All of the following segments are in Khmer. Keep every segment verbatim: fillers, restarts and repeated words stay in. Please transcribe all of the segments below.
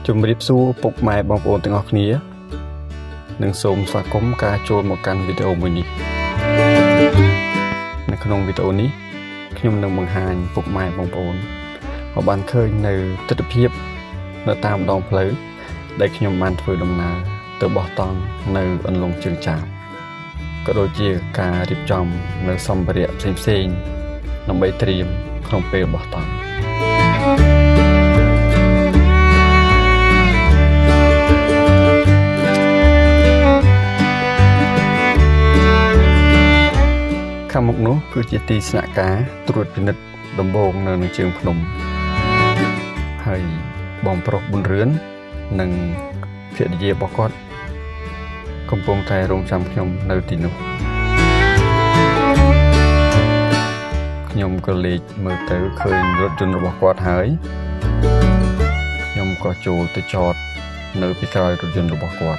ជំរាបសួរពុកម៉ែបងប្អូនទាំងអស់គ្នានិងសូមស្វាគមន៍ការចូលមកកាន់វីដេអូមួយនេះនៅក្នុងវីដេអូនេះខ្ញុំនឹងបង្ហាញពុកម៉ែបងប្អូនឲ្យបានឃើញនៅទស្សនវិជ្ជានៅតាមដងផ្លូវដែលខ្ញុំបានធ្វើដំណើរទៅបោះតង់នៅអន្លង់ជើងចាបក៏ដូចជាការរៀបចំនៅសម្ភារៈផ្សេងៗដើម្បីត្រៀមក្នុងពេលបោះតង់ខាងមុខនោះគឺជាទីស្នាក់ការត្រួតពិនិត្យដំបូងនៅនឹងជើងភ្នំហើយបងប្រុសប៊ុនរឿននិងភរិយារបស់គាត់កំពុងតែរងចាំខ្ញុំនៅទីនោះខ្ញុំក៏លេចមើលទៅឃើញរថយន្តរបស់គាត់ហើយខ្ញុំក៏ចូលទៅចតនៅពីក្រោយរថយន្តរបស់គាត់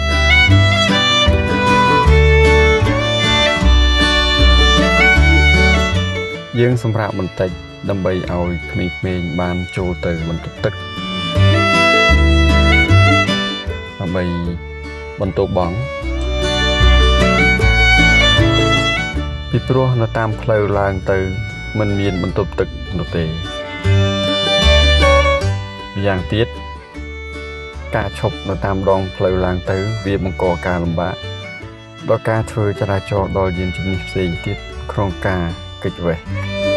យើងសម្រាប់បន្តិចដើម្បីឲ្យក្មេងៗបានចូលទៅបន្ទប់ទឹកដើម្បីបន្ទប់បងពីព្រោះនៅតាមផ្លូវឡើងទៅមិនមានបន្ទប់ទឹកនោះទេម្យ៉ាងទៀតការឈប់នៅតាមដងផ្លូវឡើងទៅវាបង្កការលំបាកដល់ការធ្វើចរាចរណ៍ដល់យានជំនិះផ្សេងទៀតក្នុងការកិច្ចវេះ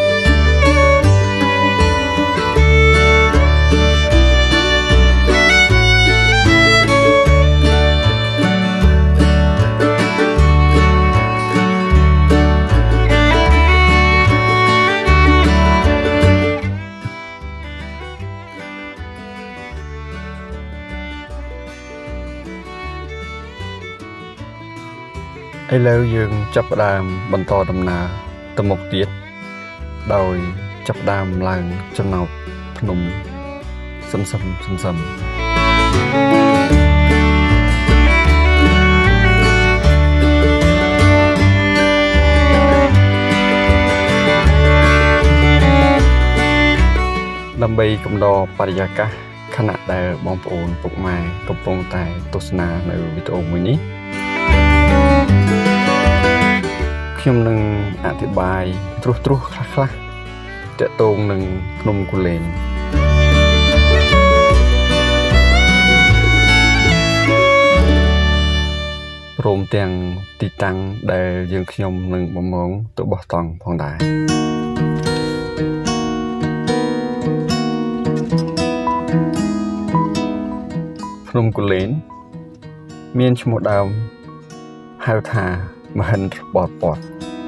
ឥឡូវយើងចាប់ផ្ដើមបន្តដំណើរទៅមុខទៀតដោយចាប់ផ្ដើមឡើងចំណោតភ្នំសឹមសឹមសឹមសឹមដើម្បីកំដរបរិយាកាសខណៈដែលបងប្អូនពុកម៉ែកំពុងតែទស្សនានៅវីដេអូមួយនេះខ្ញុំនឹងអធិប្បាយត្រួសត្រាសខ្លះៗទាក់ទងនឹងភ្នំគូលែនព្រមទាំងទីតាំងដែលយើងខ្ញុំនឹងបំរុងទៅបោះតង់ផងដែរភ្នំគូលែនមានឈ្មោះដើមហៅថាមហិន្ទ្រប៉ុល ពត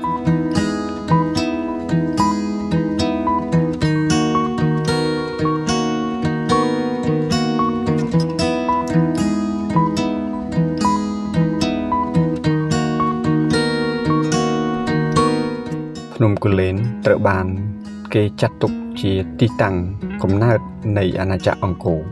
ភ្នំគូលែនត្រូវបានគេចាត់ទុកជាទីតាំងកំណើតនៃអាណាចក្រអង្គរ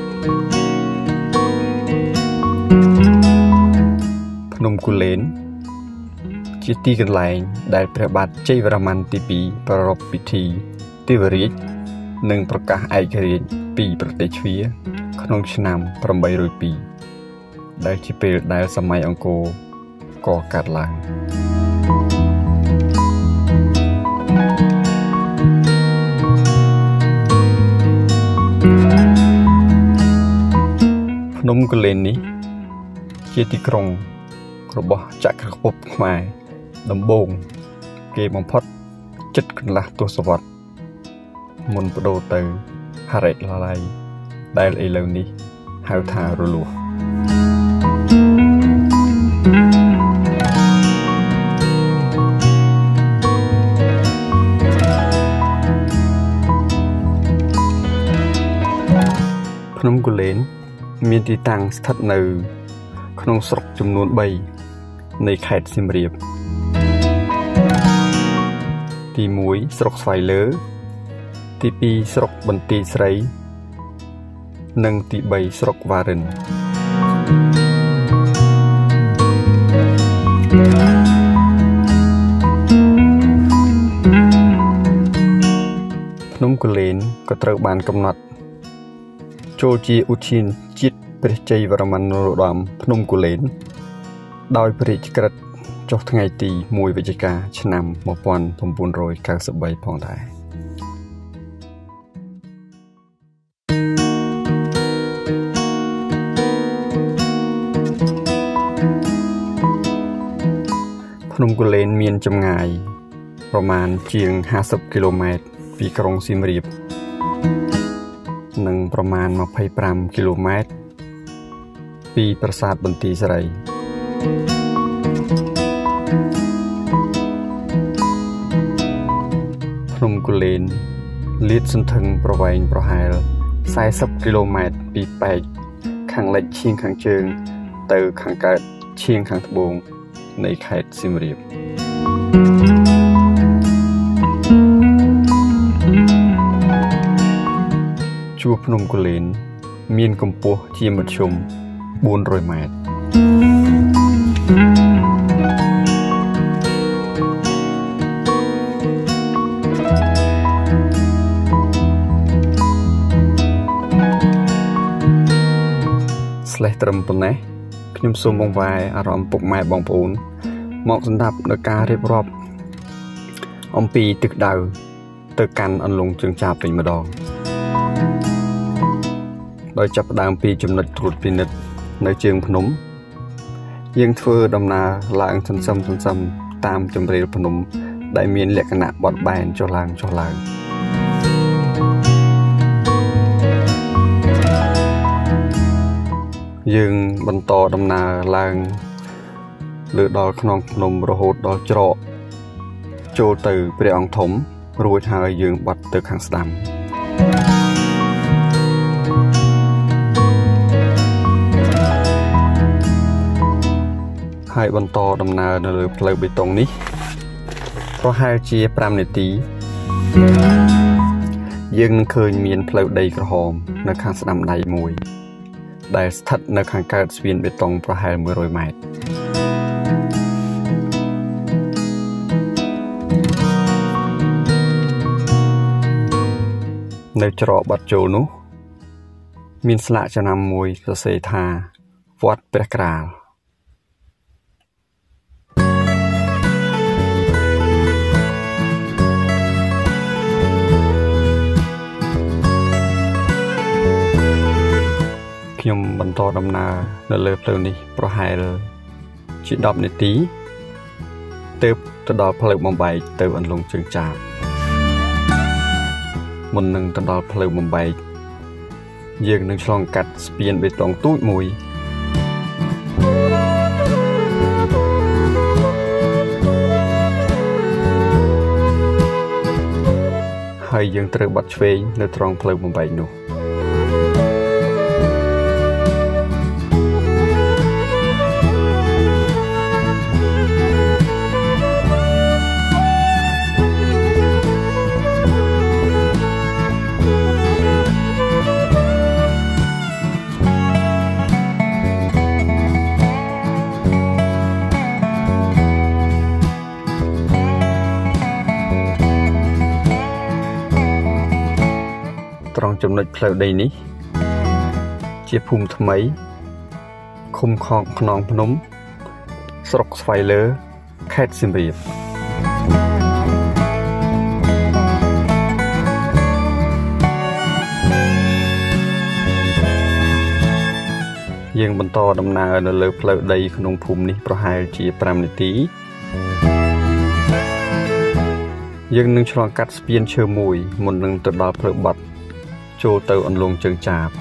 ភ្នំគូលែនជាទីកន្លែងដែលព្រះបាទជ័យវរ្ម័នទី ពីរ ប្រារព្ធពិធីទិវរាជនិងប្រកាសឯករាជ្យពីប្រទេសជ្វាក្នុងឆ្នាំប្រាំបីរយពីរដែលជាពេលដែលសម័យអង្គរកកើតឡើងភ្នំគូលែននេះជាទីក្រុងរបស់ចក្រភពខ្មែរដំបូងគេបំផុតចិត្តកន្លះទសវត្សរ៍មុនបដូរទៅហរិយាល័យដែលឥឡូវនេះហៅថារលួសភ្នំគូលែនមានទីតាំងស្ថិតនៅក្នុងស្រុកចំនួនបីនៃខេត្តសៀមរាបទីមួយស្រុកស្វាយលើទីពីរស្រុកបន្ទាយស្រីនិងទីបីស្រុកវ៉ារិនភ្នំគូលែនក៏ត្រូវបានកំណត់โจจีอุทินจิตเปรย์ใจวรมันโรดามพนมกุเลนดอยเปรย์กระจกทั้งไงตีมวยวิจิกาชนำมปอนพมบุญโรยกางสบายพองได้พนมกุเลนมีนจำง่ายประมาณเจียงห้าสิบกิโลเมตรปีกรุงซิมรีบหนึ่งประมาณมาไพปรามกิโลเมตรปีปราสาทบันตีสไรพนมกุเลนลีดสันทึงประวัยประหารสายสิบกิโลเมตรปีแปดขังเล็กเชียงขังเชิงเตอขังเกิดเชียงขังทบงในเขตซิมรีบชัวพนมกุเลนมีนกำปัวเจียมชมบูนโรยเมตรสเลตรมปนเน่ขยมสมบงไวอารมณ์ปกไม้บองปูนเหมาะสำหรับในการเรียบรอบอมปีตึกดาวตึกกันอันลงจึงจับเป็นมาดองโดยจับดามปีจุดนัดตรวจพินิจในเชียงพนมยังเฟื่อดำนาลางสันซ้ำสันซ้ำตามจำเรียพนมได้มีลักษณะบอดแบนจอลางจอลางยังบรรทอดำนาลางหรือดอลขนมพนมระหดดอลเจาะโจตือเปรียงถมรวยหายยังบัดตึกขังสดำให้บรรทอดำนาในเรือเพลย์ไปตรงนี้เพราะให้เชียปรามในตียังเคยมีเพลย์ใดกระหอมในข้างสนามใดมวยได้สถัดในข้างการสวีนไปตรงเพราะให้เมื่อรวยใหม่ในจรบัดโจนุมีสละจะนำมวยเสธาวัดเปรกราลยมบรรทอดำนาในเรือเพลิงนี้เพราะหายจิตดับในตีเติบตดอเพลิงบำบัดเติบอันลงจึงจาบมันหนึ่งตดอเพลิงบำบัดยังหนึ่งช่องกัดเปลี่ยนไปตรงตู้มวยให้ยังเติบบัดเฟยในตรงเพลิงบำบัดนู้ตรองจำนวนเพลย์ใดนี้เจียภูมิทำไมคุมคลองขนองพนมสรกไฟเลอแคดซิมรีบยังบรรทอดำนาในเรือเพลย์ใดขนมภูมินี้ประหารเจียปรามในตียังหนึ่งฉลองกัดสเปียนเชื่อมวยหมดหนึ่งตัดดาวเพลย์บัดโจเตออันลงเจิงจาบ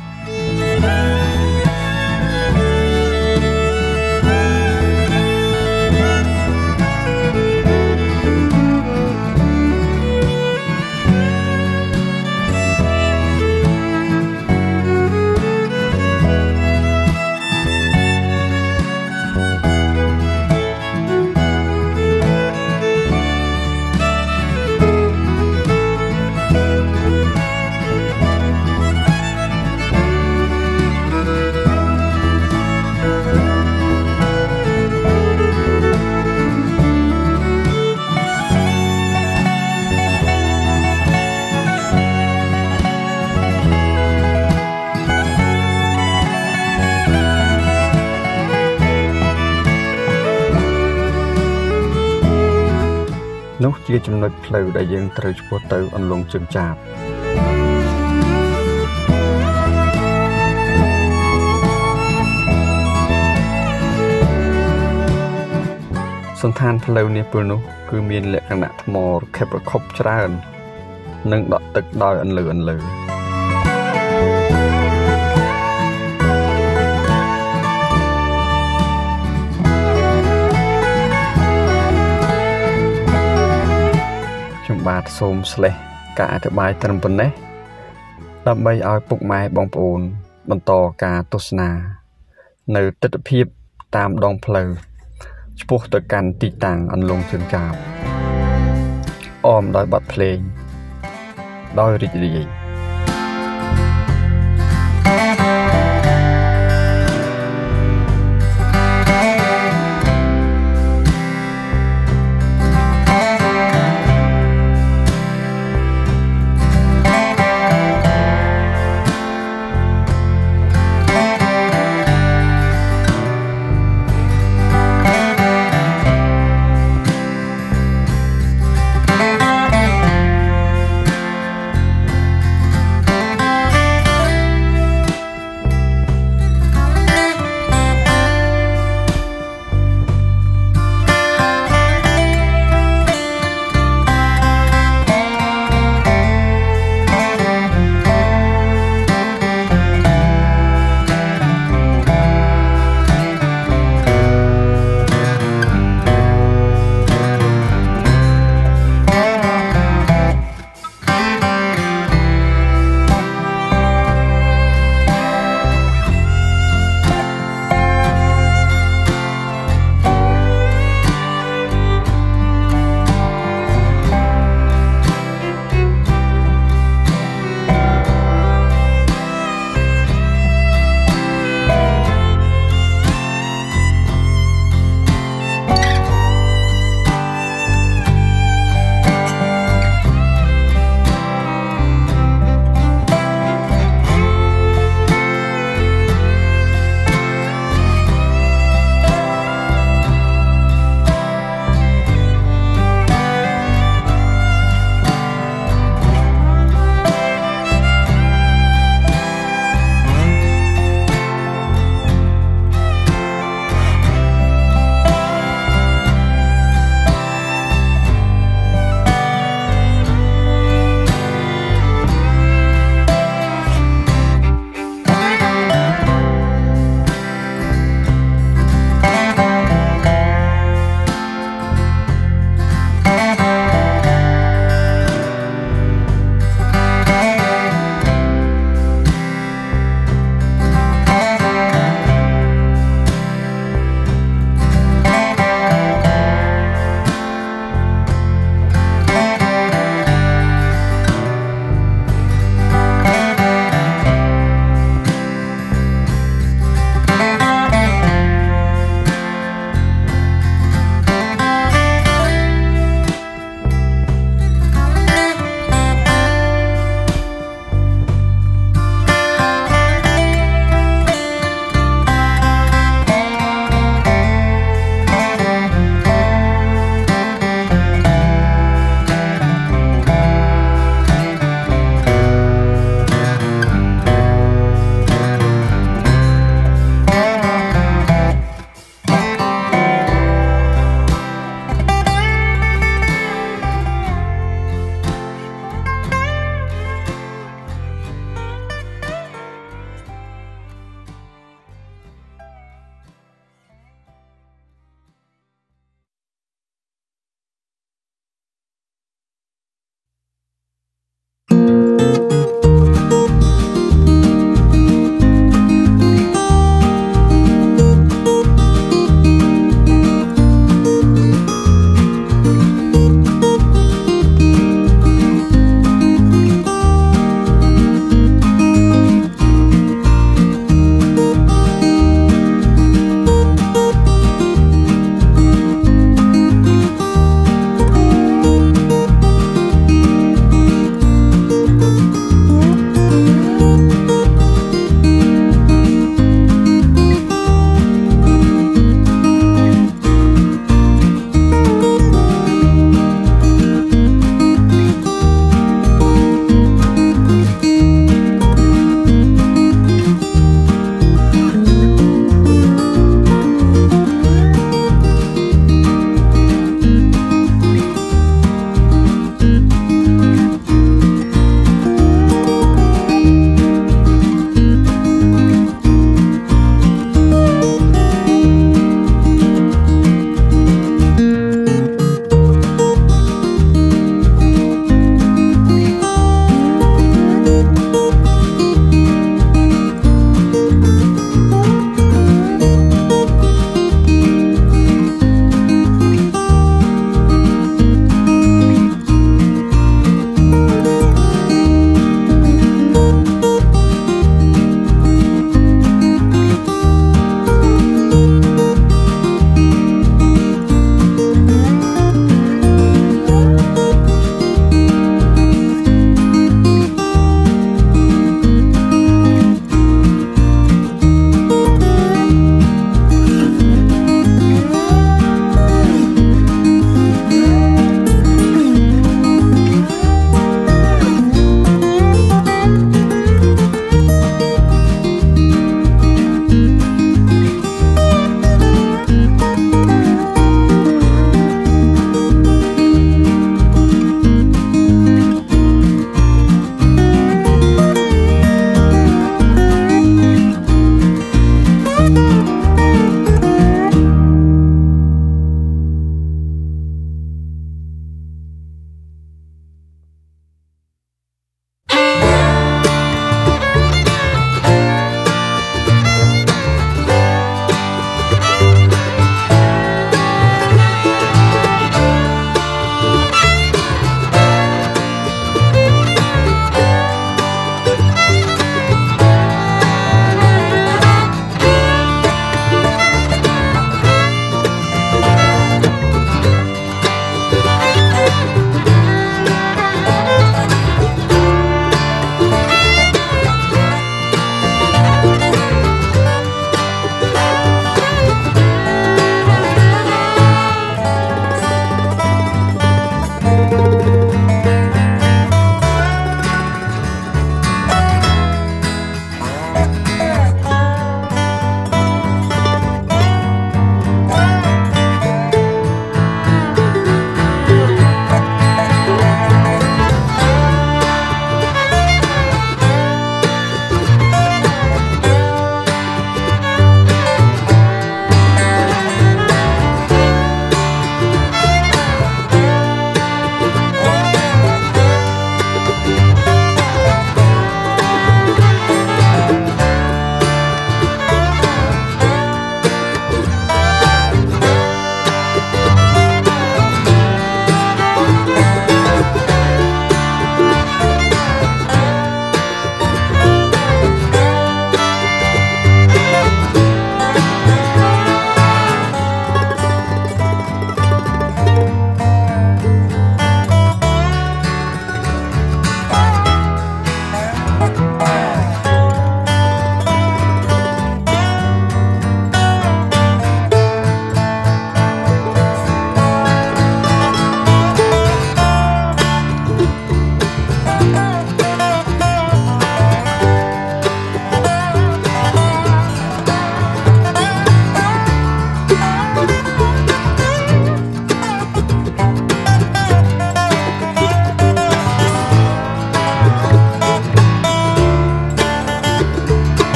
เនោះជាចំណុចផ្លូវដែលយើងត្រូវឆ្ពោះទៅអន្លង់ជើងចាបសន្តានផ្លូវនេះពេលនោះគឺមានលក្ខណៈថ្មរខិបរខុបច្រើននិងដក់ទឹកដោយអន្លើអន្លើខ្ញុំបាទសូមស្លេះការអធិប្បាយត្រឹមប៉ុណ្ណេះដើម្បីឲ្យពុកម៉ែបងប្អូនបន្តការទស្សនានៅទិដ្ឋភាពតាមដងផ្លូវឆ្ពោះទៅកាន់ទីតាំងអន្លង់ជើងចាបអមដោយបទភ្លេងដោយរីករាយ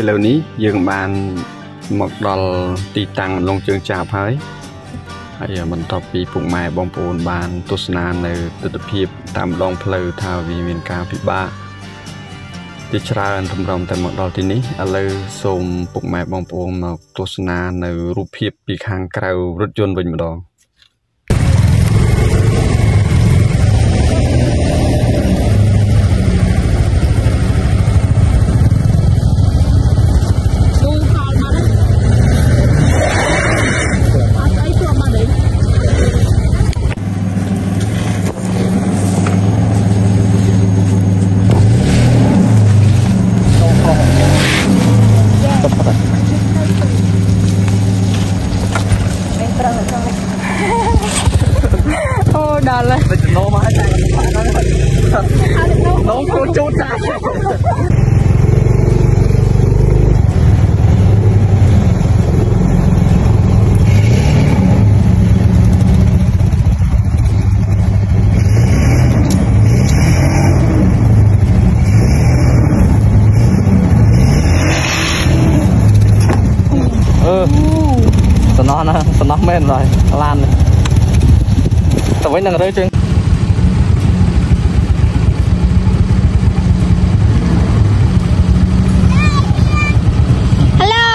លើនេះយើងបានមកដល់ទីតាំងលងជើងចាបហើយហើយបន្ទាប់ពីពុកម៉ែបងប្អូនបានទស្សនានៅទស្សនភាពតាមដងផ្លូវថាវាមានការពិបាកជាច្រើនតម្រុំតែមកដល់ទីនេះឥឡូវសូមពុកម៉ែបងប្អូនមកទស្សនានៅរូបភាពពីខាងក្រៅរថយន្តវិញម្ដងសំណោះណាសំណោះមែនrồi lanទៅវិញនឹងរើជើង Hello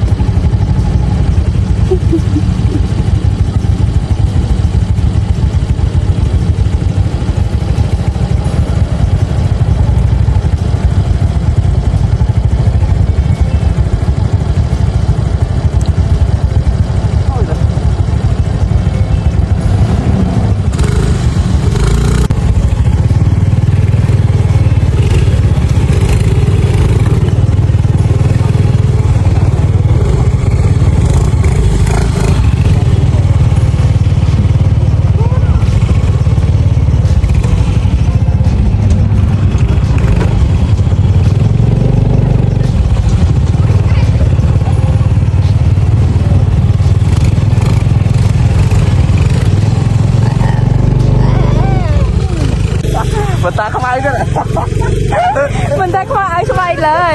ตาเข้ามาอีกแล้วมันได้ควายสบายเลย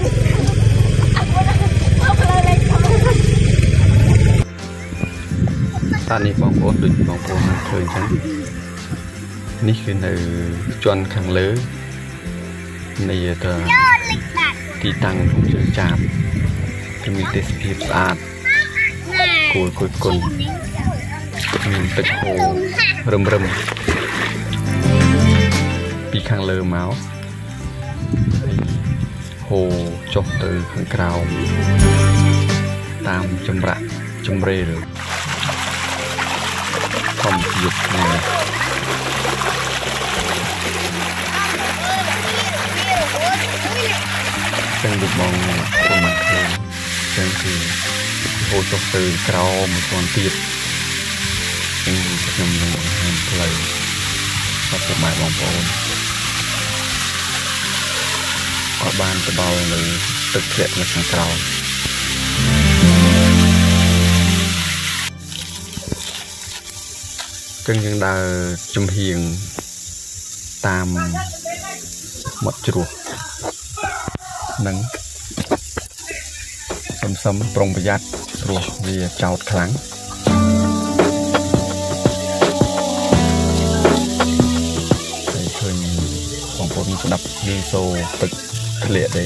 ตอนนี้บองโอนดุจบองโอนเคยจังนี่คือในจวนขังเลือในตัวที่ตั้งของเชือกจามจะมีเตสพีสอาดกุยกุยกุนตึกโฮเริ่มเริ่มปีข้างเลอเมาส์โฮจบtừข้างกราวตามจำระจำเรหรือคอมหยุดไงจังดุมองคนมาเคืองจังคือโฮจบtừกราวมาตอนตีดจังจะนำลงหันเพลย์ก็จะหมายบองโอนก็บ้านจะเบาเลยตึกเสียในทางเราจึงยังได้จุ่มเฮียงตามหมดจรวดนั่งซ้ำๆปรงประหยัดตรวจเวียเจ้าครั้งเคยของผมดับดีโซตึกเคลียร์đấy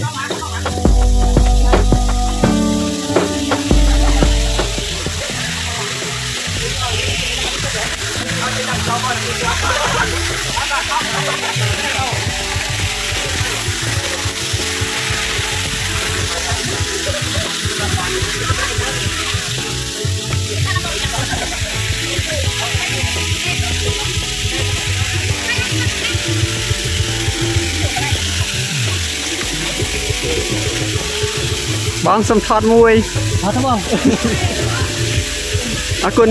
บองสมทอดมวยทอดทั้งบองอากุล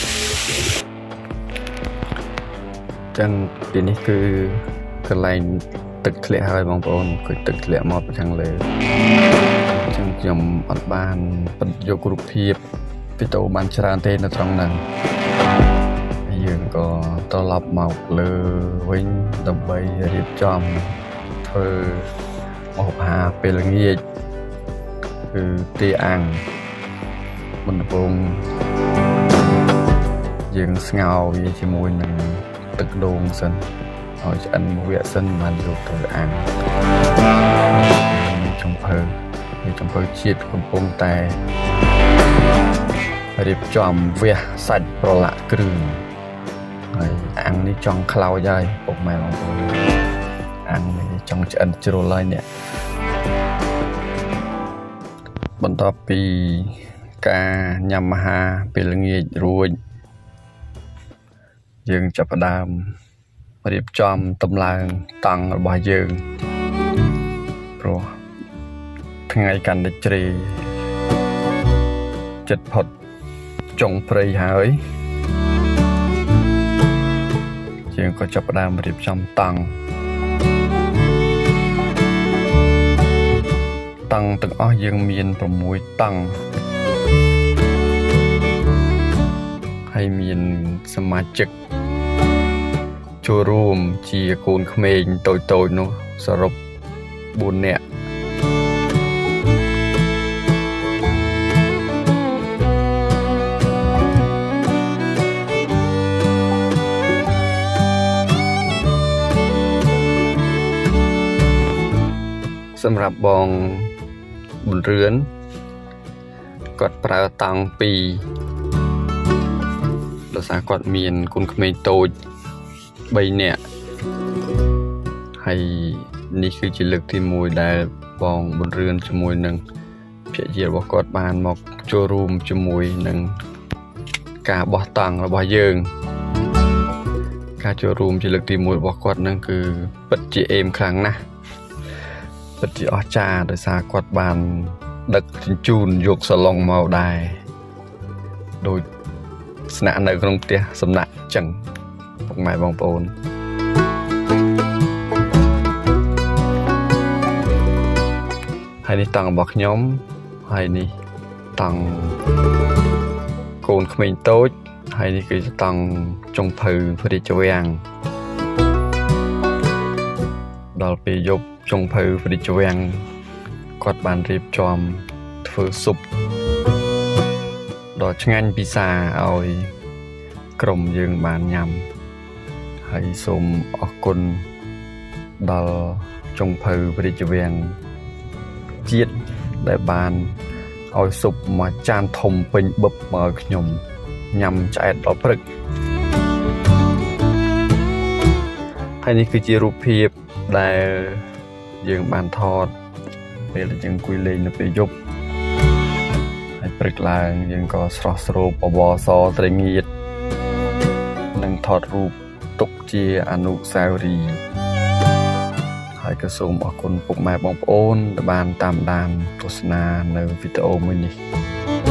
จังปีนี้คือกระไรตึกเคลียร์อะไรบางปอนคือตึกเคลียร์หมดไปทั้งเลยจังยมอัดบานปัญโยกรุปเพียบพิโตบันชรานเทนตรงนั้นยังก็ต้อนรับมาเลยวิ่งดับใบเรียบจอมเพื่อมาหาเป็นเงี้ยគឺទាអាំងបន្ទាប់ យើងស្ងោរវាជាមួយនឹងទឹកដូងសិនឲ្យឆ្អិនមួយវគ្គសិនបានយកទៅអាំងមានចំភើមានចំភើជាតិកំពុងតែរៀបចំវះសាច់ប្រឡាក់គ្រឿងហើយអាំងនេះចង់ខ្លោចហើយពុកម៉ែបងប្អូនអាំងនេះចង់ឆ្អិនជ្រុលហើយនេះបន្ទាប់ពីការញ៉ាំអាហារពេលល្ងាចរួចយើងចាប់ផ្ដើមរៀបចំតម្លើងតង់របស់យើងព្រោះថ្ងៃកាន់តែជ្រេចិត្តផុតចុងព្រៃហើយយើងក៏ចាប់ផ្ដើមរៀបចំតង់តង់ទាំងអស់យើងមាន៦តង់ហើយមានសមាជិកចូលរួមជាកូនក្មេងតូចៗនោះសរុបបួននាក់សម្រាប់បងប៊ុនរឿនគាត់ប្រើតង់ពីរដោយសារគាត់មានកូនក្មេងតូចបីនាក់ហើយនេះគឺជាលើកទីមួយដែលបងប៊ុនរឿនជាមួយនឹងភរិយារបស់គាត់បានមកចូលរួមជាមួយនឹងការបោះតង់របស់យើងការចូលរួមជាលើកទីមួយរបស់គាត់នឹងគឺពិតជាអេមខ្លាំងណាស់ពិតជាអស្ចារ្យដោយសារគាត់បានដឹកជញ្ជូនយកសាឡុងមកដែរដោយស្នាក់នៅក្នុងផ្ទះសំណាក់ចឹងពុកម៉ែបងប្អូនហើយនេះតង់របស់ខ្ញុំហើយនេះតង់កូនក្មេងតូចហើយនេះគឺតង់ចុងភៅព្រះរាជវាំងដល់ពេលយប់ចុងភៅព្រះរាជវាំងគាត់បានរៀបចំធ្វើស៊ុបដ៏ឆ្ងាញ់ពិសាឲ្យក្រុមយើងបានញ៉ាំហើយសូមអរគុណដល់ចុងភៅព្រះរាជវាំងជាតិដែលបានឲ្យស៊ុបមួយចានធំពេញបឹបមកឲ្យខ្ញុំញ៉ាំឆ្អែតដល់ព្រឹកហើយនេះគឺជារូបភាពដែលយើងបានថតពេលយើងអង្គុយលេងនៅពេលយប់ហើយព្រឹកឡើងយើងក៏ស្រស់ស្រូបបបរសត្រេងៀតនិងថតរូបទុកជាអនុស្សាវរីយ៍ហើយក៏សូមអរគុណពុកម៉ែបងប្អូនដែលបានតាមដានទស្សនានៅវីដេអូមួយនេះ